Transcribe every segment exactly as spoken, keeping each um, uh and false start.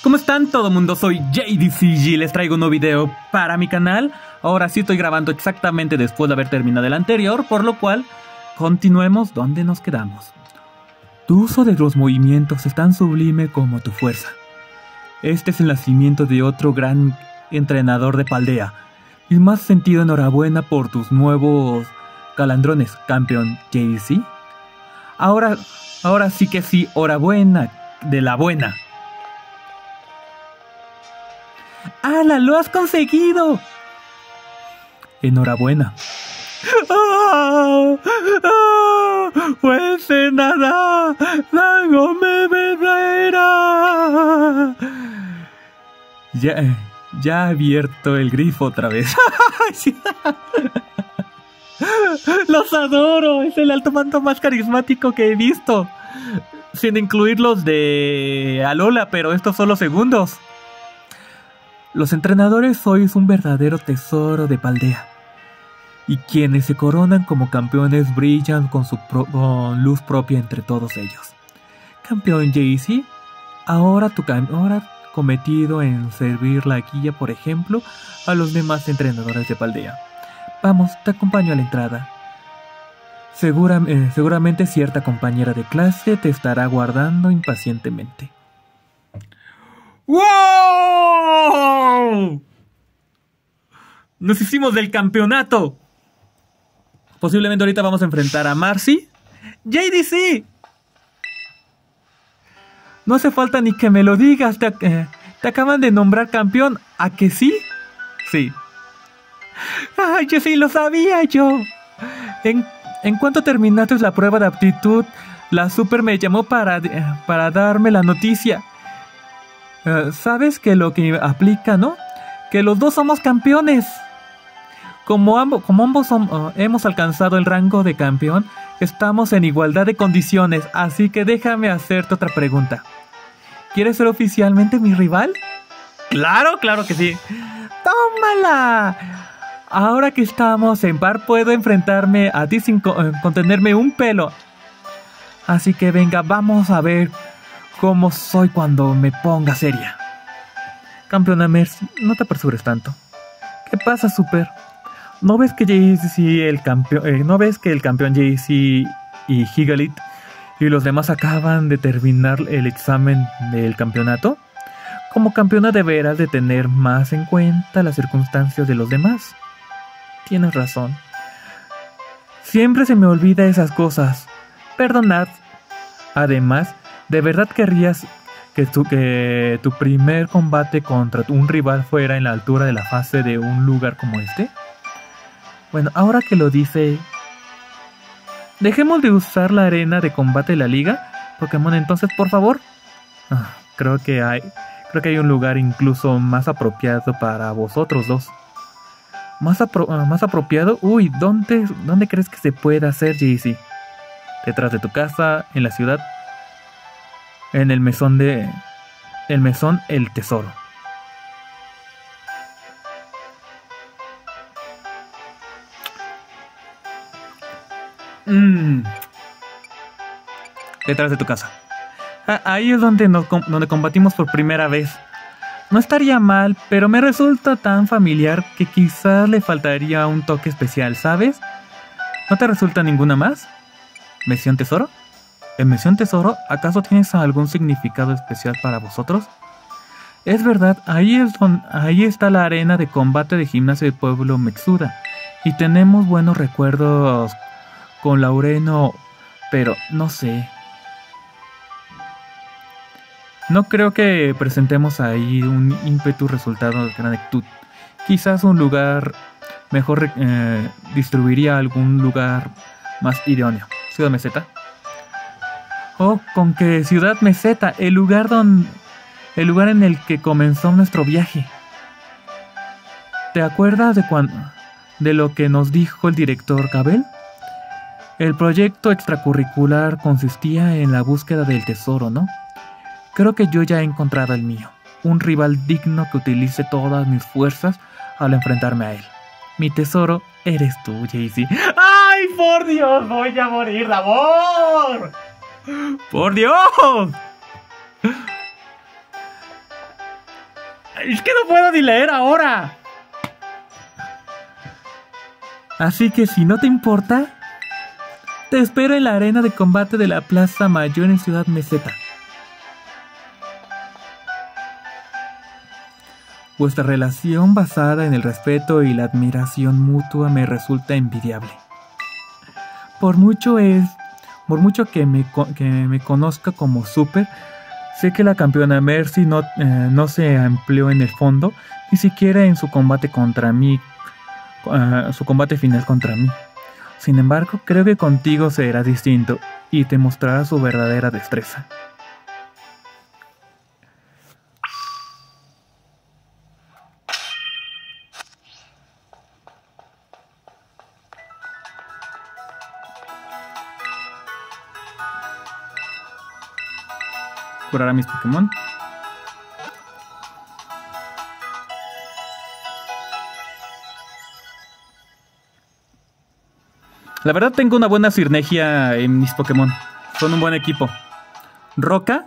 ¿Cómo están todo mundo? Soy J D C G y les traigo un nuevo video para mi canal. Ahora sí estoy grabando exactamente después de haber terminado el anterior, por lo cual continuemos donde nos quedamos. Tu uso de los movimientos es tan sublime como tu fuerza. Este es el nacimiento de otro gran entrenador de Paldea. Y más sentido enhorabuena por tus nuevos calandrones, campeón J D C. Ahora, ahora sí que sí, enhorabuena de la buena. ¡Hala! ¡Lo has conseguido! Enhorabuena. ¡Ah! ¡Ah! ¡Pues nada! ¡Dágame verdadera! Ya, ya ha abierto el grifo otra vez. ¡Los adoro! Es el alto mando más carismático que he visto. Sin incluir los de Alola, pero estos son los segundos. Los entrenadores sois un verdadero tesoro de Paldea. Y quienes se coronan como campeones brillan con su pro con luz propia entre todos ellos. Campeón J D C, ahora tu ahora cometido en servir la guía, por ejemplo, a los demás entrenadores de Paldea. Vamos, te acompaño a la entrada. Segura, eh, seguramente cierta compañera de clase te estará aguardando impacientemente. ¡Wow! Nos hicimos del campeonato. Posiblemente ahorita vamos a enfrentar a Marcy. J D C. No hace falta ni que me lo digas. Te, eh, te acaban de nombrar campeón. ¿A que sí? Sí. Ay, yo sí lo sabía yo. En, en cuanto terminaste la prueba de aptitud, la Super me llamó para, eh, para darme la noticia. Uh, ¿Sabes que lo que aplica, no? Que los dos somos campeones. Como, ambos, como ambos som, uh, hemos alcanzado el rango de campeón, estamos en igualdad de condiciones. Así que déjame hacerte otra pregunta. ¿Quieres ser oficialmente mi rival? ¡Claro, claro que sí! ¡Tómala! Ahora que estamos en par, puedo enfrentarme a ti sin co uh, contenerme un pelo. Así que venga, vamos a ver cómo soy cuando me ponga seria. Campeona Mercy, no te apresures tanto. ¿Qué pasa, Super? ¿No ves que J D C el campeón, eh, no ves que el campeón J D C y Higalit y los demás acaban de terminar el examen del campeonato? Como campeona deberás de tener más en cuenta las circunstancias de los demás. Tienes razón. Siempre se me olvida esas cosas. Perdonad. Además, ¿de verdad querrías que tu, que tu primer combate contra un rival fuera en la altura de la fase de un lugar como este? Bueno, ahora que lo dice, dejemos de usar la arena de combate de la liga Pokémon entonces, por favor. Ah, creo que hay, creo que hay un lugar incluso más apropiado para vosotros dos. ¿Más, apro uh, más apropiado? Uy, ¿dónde, ¿dónde crees que se pueda hacer, J D C? ¿Detrás de tu casa? ¿En la ciudad? En el mesón de... El mesón El Tesoro. Mm. Detrás de tu casa. Ah, ahí es donde, nos, donde combatimos por primera vez. No estaría mal, pero me resulta tan familiar que quizás le faltaría un toque especial, ¿sabes? ¿No te resulta ninguna más? ¿Misión Tesoro? ¿En Misión Tesoro? ¿Acaso tienes algún significado especial para vosotros? Es verdad, ahí, es donde, ahí está la arena de combate de gimnasio del pueblo Metsuda. Y tenemos buenos recuerdos con Laureno, pero no sé. No creo que presentemos ahí un ímpetu resultado de gran actitud. Quizás un lugar mejor eh, distribuiría algún lugar más idóneo. Ciudad Meseta. Oh, con que Ciudad Meseta, el lugar donde, el lugar en el que comenzó nuestro viaje. ¿Te acuerdas de cuando, de lo que nos dijo el director Cabel? El proyecto extracurricular consistía en la búsqueda del tesoro, ¿no? Creo que yo ya he encontrado el mío. Un rival digno que utilice todas mis fuerzas al enfrentarme a él. Mi tesoro eres tú, J D C. ¡Ay, por Dios! ¡Voy a morir de amor! ¡Por Dios! Es que no puedo ni leer ahora. Así que si no te importa, te espero en la arena de combate de la Plaza Mayor en Ciudad Meseta. Vuestra relación basada en el respeto y la admiración mutua me resulta envidiable. Por mucho es, por mucho que me, que me conozca como Super, sé que la campeona Mercy no, eh, no se empleó en el fondo, ni siquiera en su combate contra mí, uh, su combate final contra mí. Sin embargo, creo que contigo será distinto y te mostrará su verdadera destreza. Curar a mis Pokémon. La verdad tengo una buena sinergia en mis Pokémon. Son un buen equipo. Roca.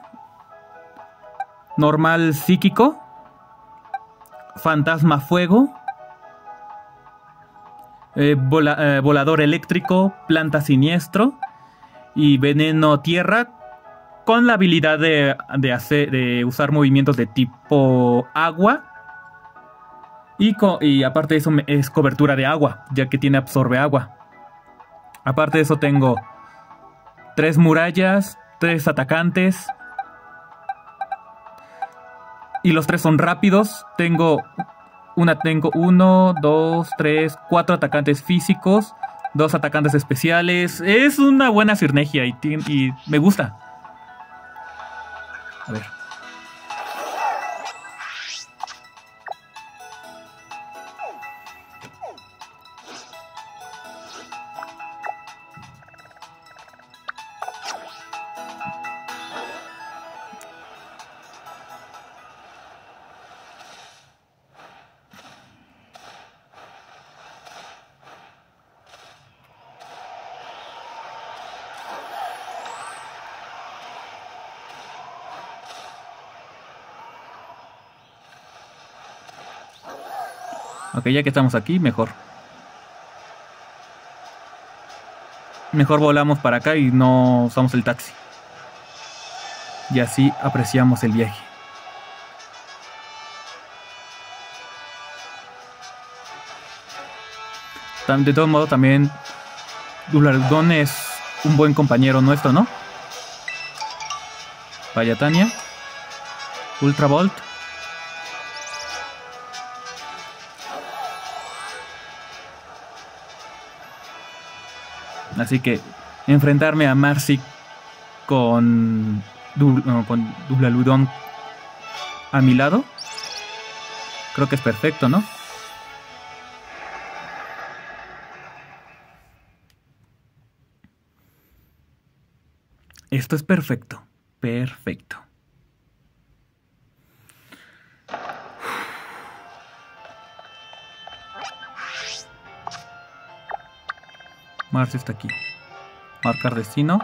Normal psíquico. Fantasma fuego. Eh, vola, eh, volador eléctrico. Planta siniestro. Y veneno tierra. Con la habilidad de, de, hacer, de usar movimientos de tipo agua. Y, co y aparte de eso es cobertura de agua, ya que tiene absorbe agua. Aparte de eso tengo tres murallas, tres atacantes. Y los tres son rápidos. Tengo una, tengo uno, dos, tres, cuatro atacantes físicos, dos atacantes especiales. Es una buena sinergia y, y me gusta. A ver. Ok, ya que estamos aquí, mejor. Mejor volamos para acá y no usamos el taxi. Y así apreciamos el viaje. De todo modo, también Dulardón es un buen compañero nuestro, ¿no? Vaya Tania. Ultra Volt. Así que enfrentarme a Marcy con, no, con Dulaludón a mi lado, creo que es perfecto, ¿no? Esto es perfecto, perfecto. Marcy está aquí. Marcar destino.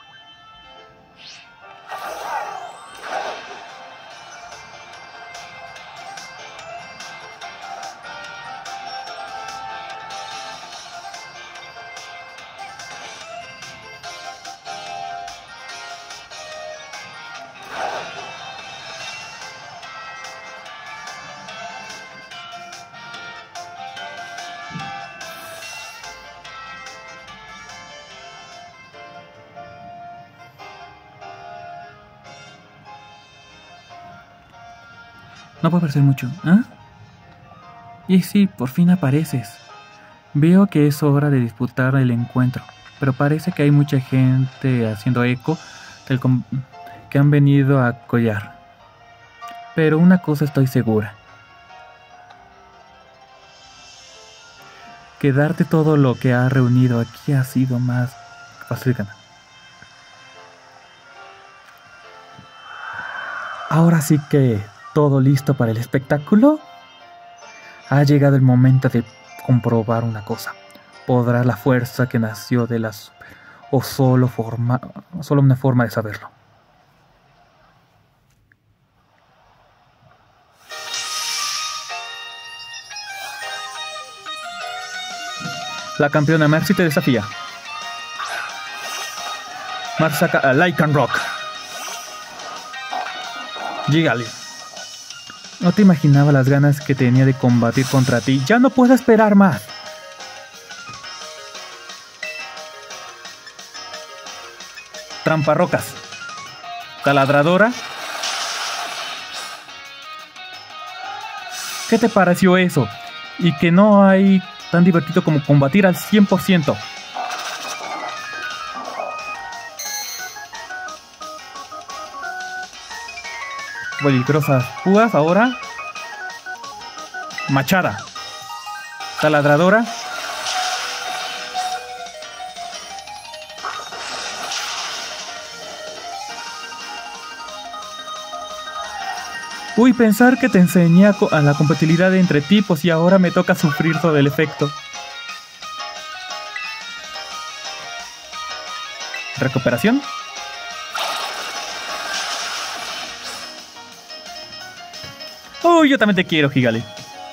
No puede parecer mucho, ¿ah? Y sí, por fin apareces. Veo que es hora de disputar el encuentro, pero parece que hay mucha gente haciendo eco del que han venido a collar. Pero una cosa estoy segura. Que darte todo lo que ha reunido aquí ha sido más fácil ganar. Ahora sí que... ¿todo listo para el espectáculo? Ha llegado el momento de comprobar una cosa. ¿Podrá la fuerza que nació de la super o solo, forma, solo una forma de saberlo? La campeona Mercy te desafía. Marcy saca a Lycan Rock. Llégale. No te imaginaba las ganas que tenía de combatir contra ti. Ya no puedo esperar más. Tramparrocas. Taladradora. ¿Qué te pareció eso? Y que no hay tan divertido como combatir al cien por ciento. Peligrosas púas ahora. Machada. Taladradora. Uy, pensar que te enseñé a, a la compatibilidad entre tipos y ahora me toca sufrir todo el efecto. Recuperación. Uy, yo también te quiero, Gigali.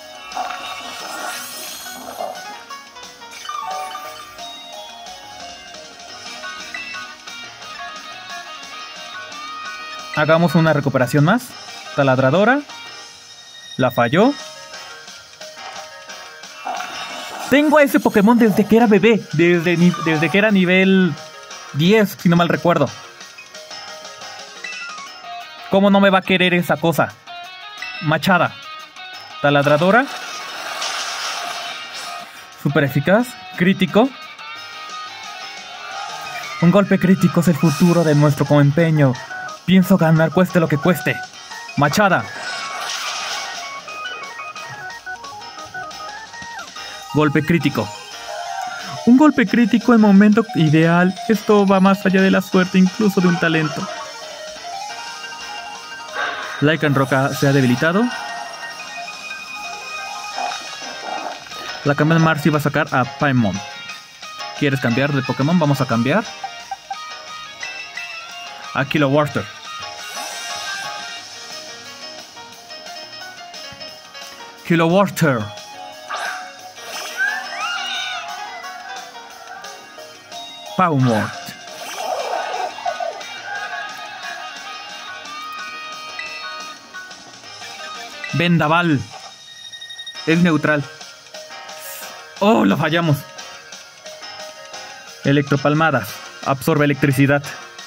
Hagamos una recuperación más. Taladradora. La falló. Tengo a ese Pokémon desde que era bebé. Desde, desde que era nivel diez, si no mal recuerdo. ¿Cómo no me va a querer esa cosa? Machada. Taladradora. Super eficaz. Crítico. Un golpe crítico es el futuro de nuestro empeño. Pienso ganar cueste lo que cueste. Machada. Golpe crítico. Un golpe crítico en momento ideal. Esto va más allá de la suerte, incluso de un talento. Lycan Roca se ha debilitado. La campeona Marcy va a sacar a Paimon. ¿Quieres cambiar de Pokémon? Vamos a cambiar a Kilowaster. Kilowaster. Paumort. Vendaval. Es neutral. Oh, lo fallamos. Electropalmadas. Absorbe electricidad.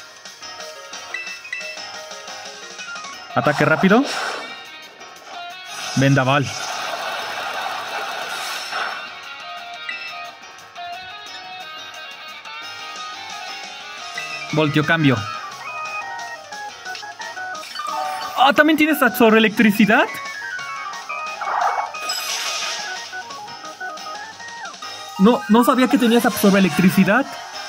Ataque rápido. Vendaval. Voltio cambio. Ah, ¿también tienes absorbe electricidad? No, no sabía que tenías absorbe electricidad.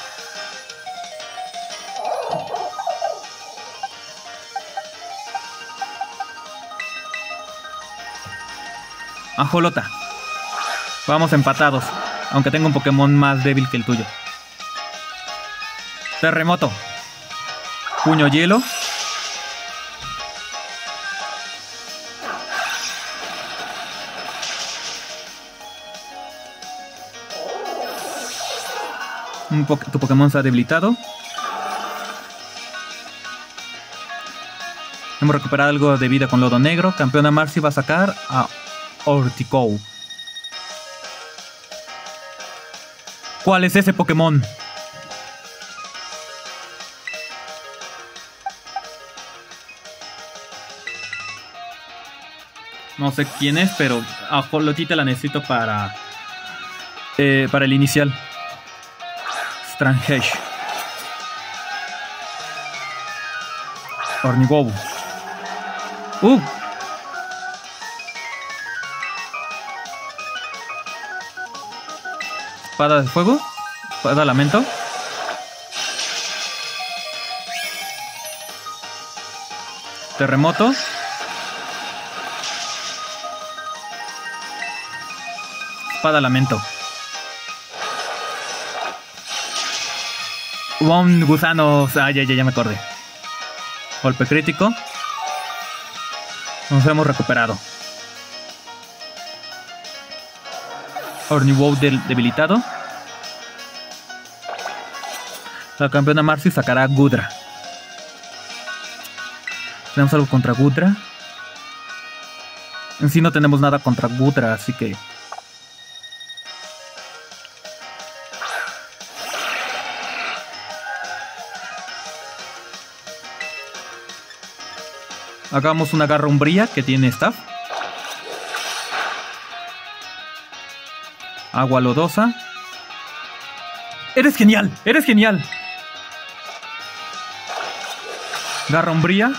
Ajolota. Vamos empatados, aunque tengo un Pokémon más débil que el tuyo. Terremoto. Puño hielo. Un po tu Pokémon se ha debilitado. Hemos recuperado algo de vida con lodo negro. Campeona Marcy va a sacar a Orticow. ¿Cuál es ese Pokémon? No sé quién es, pero Ajolotita la necesito para eh, para el inicial. Strangesh. Ornigobu. Uh. Espada de fuego. Espada lamento. Terremoto. Espada lamento. Hubo un gusano. Ah, ya, ya, ya me acordé. Golpe crítico. Nos hemos recuperado. Orniwow del debilitado. La campeona Marcy sacará a Gudra. ¿Tenemos algo contra Gudra? En sí no tenemos nada contra Gudra, así que... hagamos una garra umbría que tiene staff. Agua lodosa. ¡Eres genial! ¡Eres genial! Garra umbría.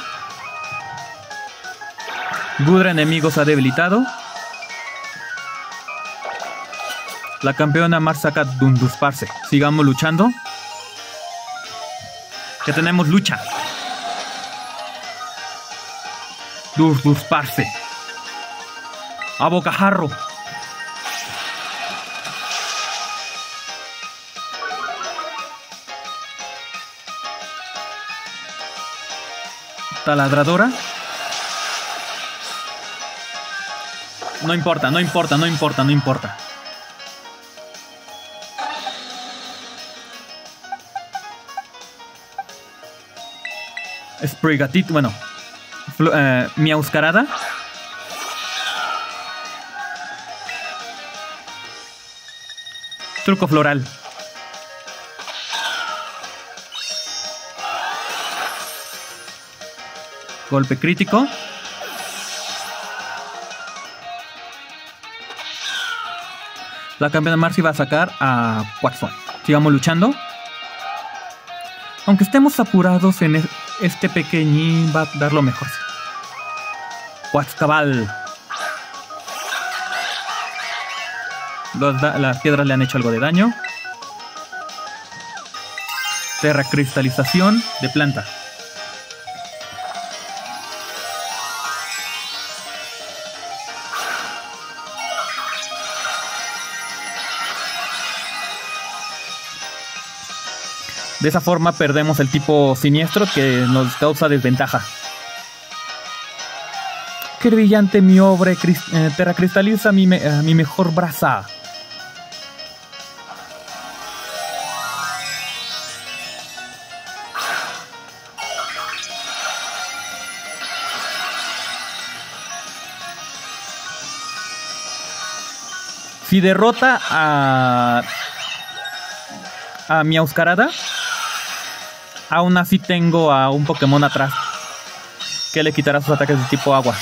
Gudra enemigos ha debilitado. La campeona Mar saca Dundusparse. Sigamos luchando. Que tenemos lucha. Dundusparse. A bocajarro. Taladradora. No importa, no importa, no importa, no importa. Sprigatit, bueno. Eh, Miauscarada. Truco floral. Golpe crítico. La campeona Marcy va a sacar a Quaxon. Sigamos luchando. Aunque estemos apurados en este pequeñín, va a dar lo mejor. Quaxcabal. Las piedras le han hecho algo de daño. Terracristalización de planta. De esa forma perdemos el tipo siniestro que nos causa desventaja. Qué brillante mi obra eh, terracristaliza mi, me eh, mi mejor brasa. Si derrota a a Miauscarada, aún así tengo a un Pokémon atrás que le quitará sus ataques de tipo agua.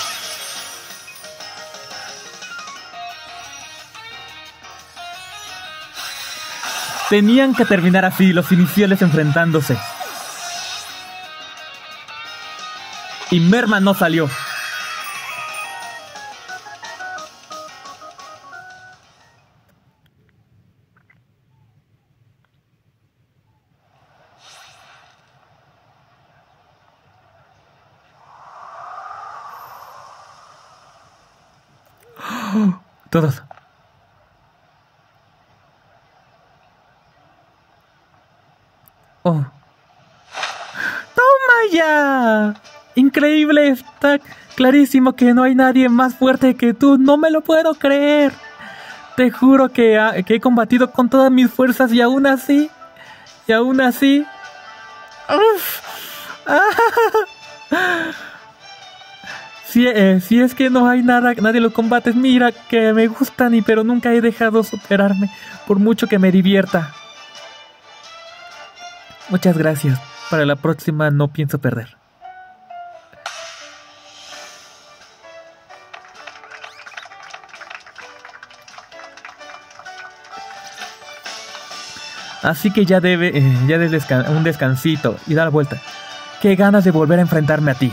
Tenían que terminar así los iniciales enfrentándose. Y Merma no salió. Todos. Oh. ¡Toma ya! Increíble, está clarísimo que no hay nadie más fuerte que tú. No me lo puedo creer. Te juro que, ha, que he combatido con todas mis fuerzas y aún así... Y aún así... Uf. Ah. Si, eh, si es que no hay nada, nadie lo combate, mira que me gustan y pero nunca he dejado superarme, por mucho que me divierta. Muchas gracias. Para la próxima no pienso perder. Así que ya debe, eh, ya debe descan un descansito y dar vuelta. Qué ganas de volver a enfrentarme a ti.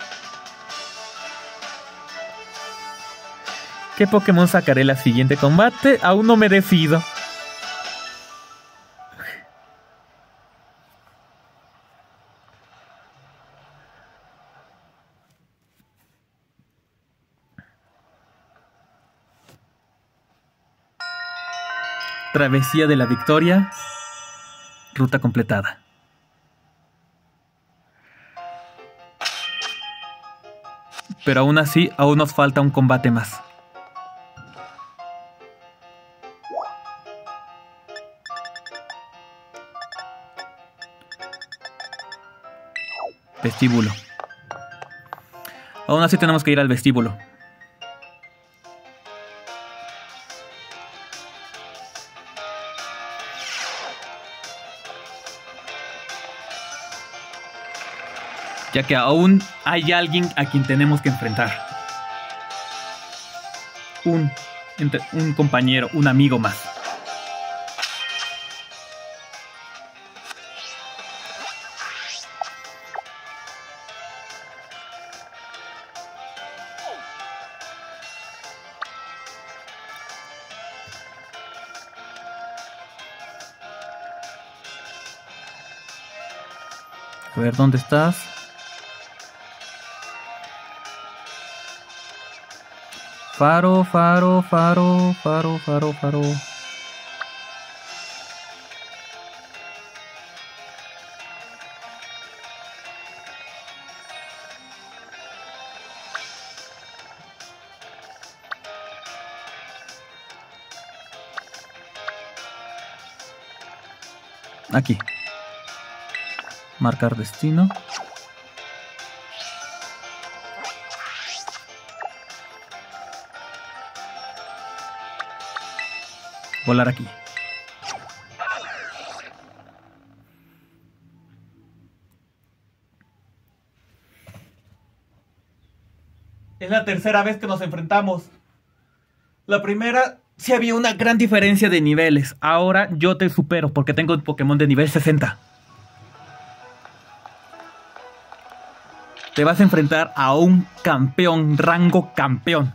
¿Qué Pokémon sacaré la siguiente combate? Aún no me decido. Travesía de la Victoria. Ruta completada. Pero aún así, aún nos falta un combate más. vestíbulo. Aún así tenemos que ir al vestíbulo. Ya que aún hay alguien a quien tenemos que enfrentar. Un, un compañero, un amigo más. A ver, ¿dónde estás? Faro, faro, faro, faro, faro, faro. Aquí. Marcar destino. Volar aquí. Es la tercera vez que nos enfrentamos. La primera sí había una gran diferencia de niveles. Ahora yo te supero porque tengo un Pokémon de nivel sesenta. Te vas a enfrentar a un campeón, rango campeón.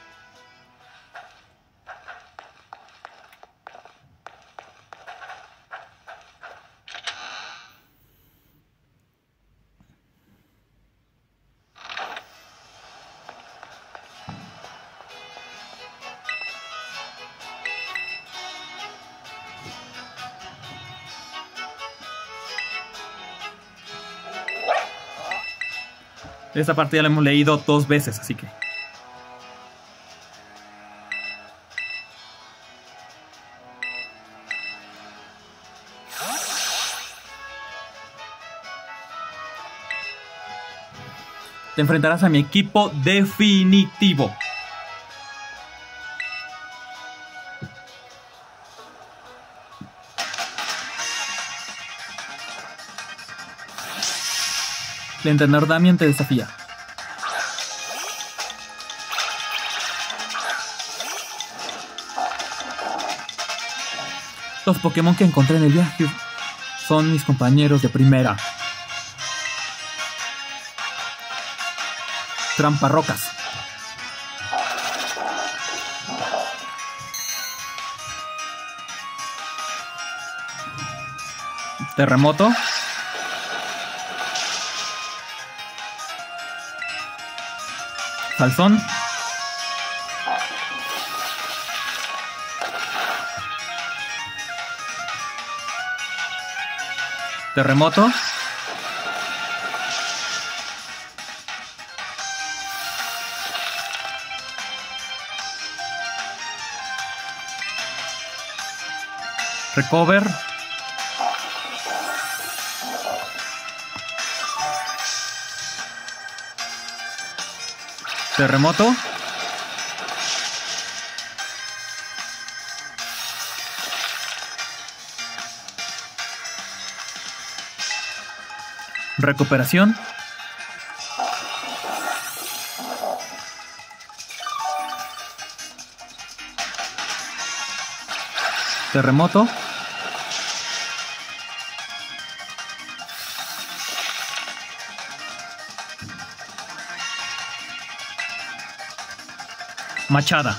Esta parte ya la hemos leído dos veces, así que... Te enfrentarás a mi equipo definitivo. El entrenador Damian te desafía. Los Pokémon que encontré en el viaje son mis compañeros de primera. Tramparrocas. Terremoto. Salzón. Terremoto. Recover. Terremoto. Recuperación. Terremoto. Machada.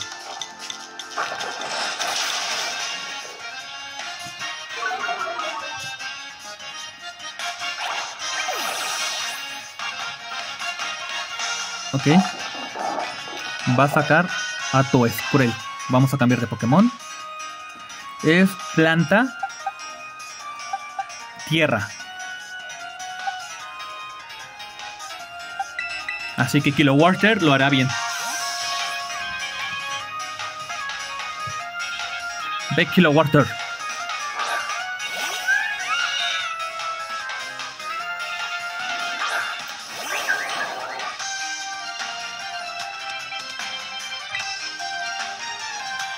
Ok. Va a sacar a Toescruel. Vamos a cambiar de Pokémon. Es planta. Tierra. Así que Kilowater lo hará bien. Ve Kilowater.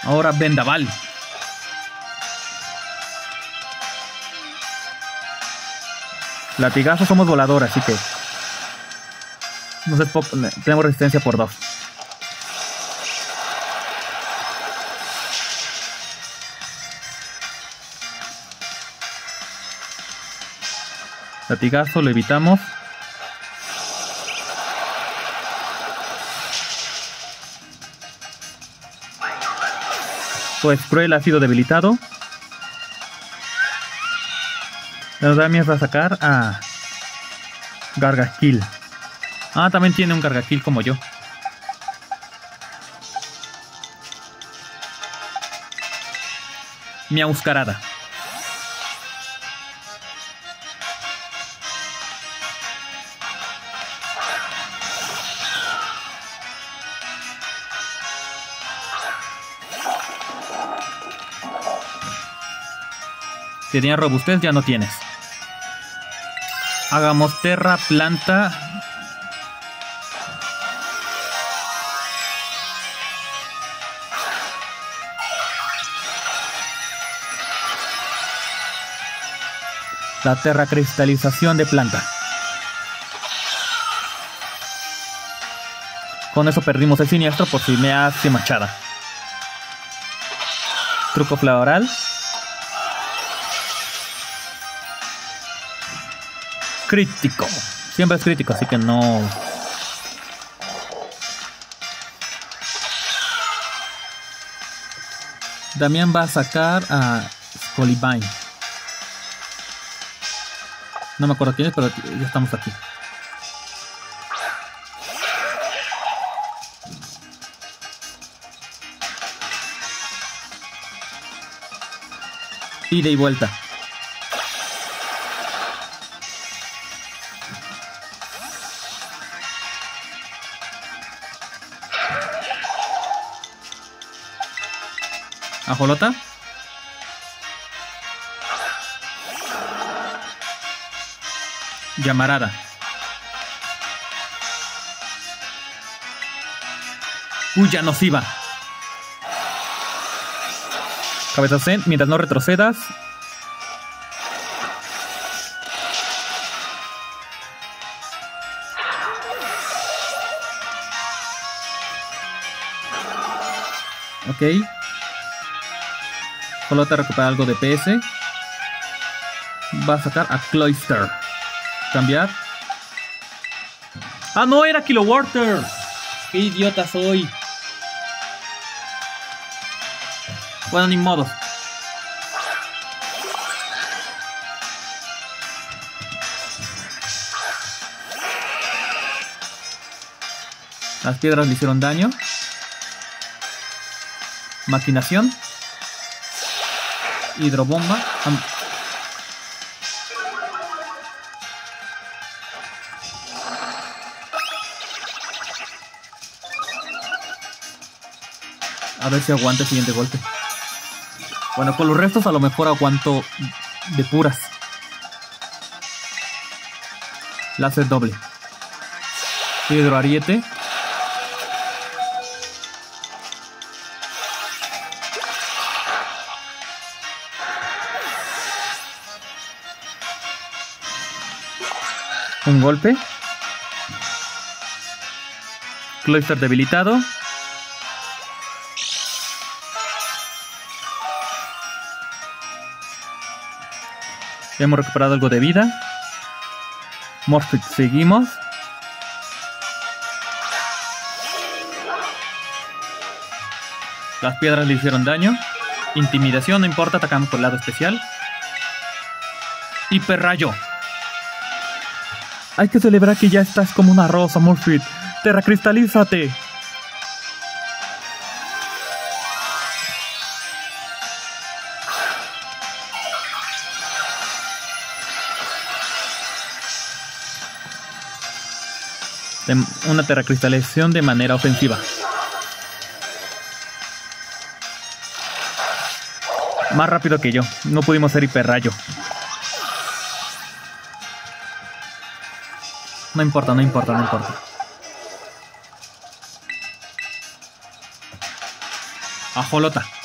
Ahora vendaval. Latigazo, somos volador, así que no sé, tenemos resistencia por dos. Latigazo, lo evitamos. Pues Cruel ha sido debilitado. Los Damias va a sacar a Gargakill. Ah, también tiene un Gargakill como yo. Miauscarada. Tenía robustez, ya no tienes. Hagamos Terra, planta. La Terra cristalización de planta. Con eso perdimos el siniestro por si me hace machada. Truco floral. Crítico. Siempre es crítico, así que no. Damián va a sacar a Scolivine. No me acuerdo quién es, pero ya estamos aquí. Ida y vuelta. Ajolota. Llamarada. Huya nociva. Cabeza Zen, mientras no retrocedas. Ok. Solo te recupera algo de P S. Va a sacar a Cloyster. Cambiar. ¡Ah, no! Era Kilowater. ¡Qué idiota soy! Bueno, ni modo. Las piedras le hicieron daño. Maquinación. Hidrobomba. A ver si aguanta el siguiente golpe. Bueno, con los restos a lo mejor aguanto de puras. Láser doble. Hidroariete. Un golpe. Cloyster debilitado. Hemos recuperado algo de vida. Morphic, seguimos. Las piedras le hicieron daño. Intimidación, no importa, atacamos por el lado especial. Hiperrayo. Hay que celebrar que ya estás como una rosa, Morphic. Terracristalízate. Una terracristalización de manera ofensiva. Más rápido que yo. No pudimos ser hiperrayo. No importa, no importa, no importa. Ajolota.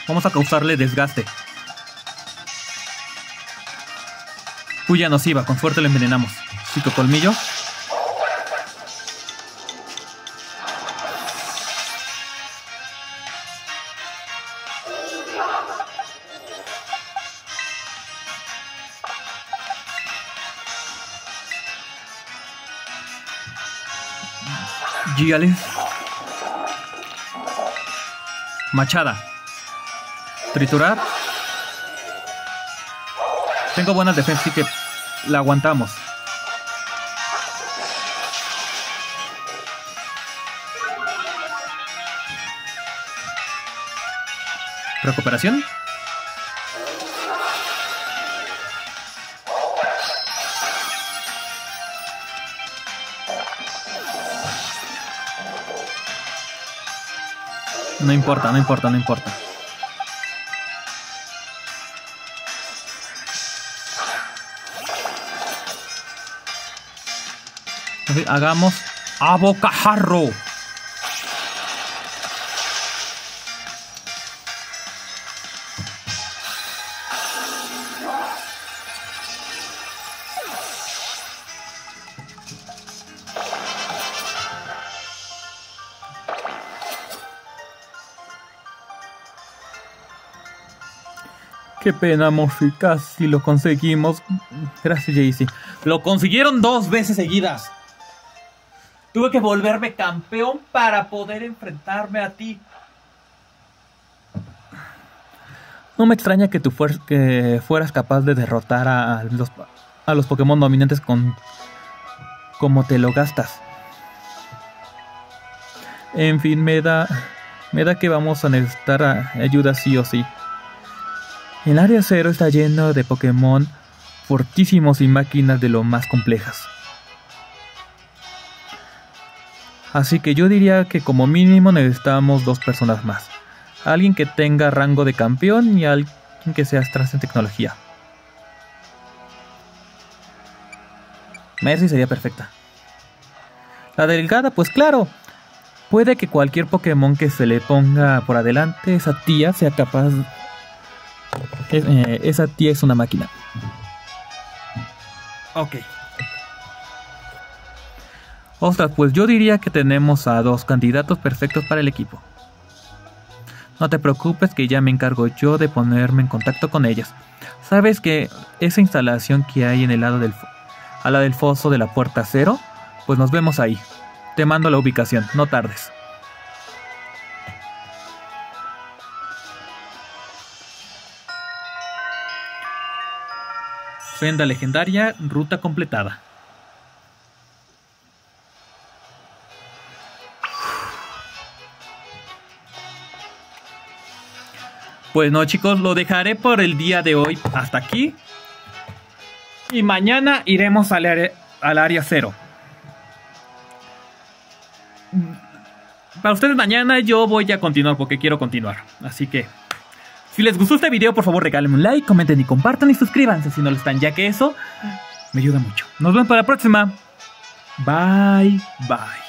Vamos a causarle desgaste. Puya nociva, con suerte le envenenamos. Chico colmillo. Giales. Machada. Triturar. Tengo buenas defensas, así que la aguantamos. Recuperación. No importa, no importa, no importa. Hagamos a bocajarro. Qué pena, Morphy, casi lo conseguimos. Gracias, Jaycee. Lo consiguieron dos veces seguidas. Tuve que volverme campeón para poder enfrentarme a ti. No me extraña que tú fuer que fueras capaz de derrotar a los, a los Pokémon dominantes con como te lo gastas. En fin, me da, me da que vamos a necesitar a, ayuda sí o sí. El área cero está lleno de Pokémon fortísimos y máquinas de lo más complejas. Así que yo diría que como mínimo necesitamos dos personas más. Alguien que tenga rango de campeón y alguien que sea extraño en tecnología. Mercy sería perfecta. La delgada, pues claro. Puede que cualquier Pokémon que se le ponga por adelante, esa tía sea capaz... Eh, esa tía es una máquina. Ok. Ostras, pues yo diría que tenemos a dos candidatos perfectos para el equipo. No te preocupes que ya me encargo yo de ponerme en contacto con ellas. ¿Sabes que esa instalación que hay en el lado del, a la del foso de la puerta cero? Pues nos vemos ahí. Te mando la ubicación, no tardes. Senda legendaria, ruta completada. Pues no, chicos, lo dejaré por el día de hoy hasta aquí. Y mañana iremos al área, al área cero. Para ustedes mañana yo voy a continuar porque quiero continuar. Así que, si les gustó este video, por favor regálenme un like, comenten y compartan y suscríbanse si no lo están, ya que eso me ayuda mucho. Nos vemos para la próxima. Bye, bye.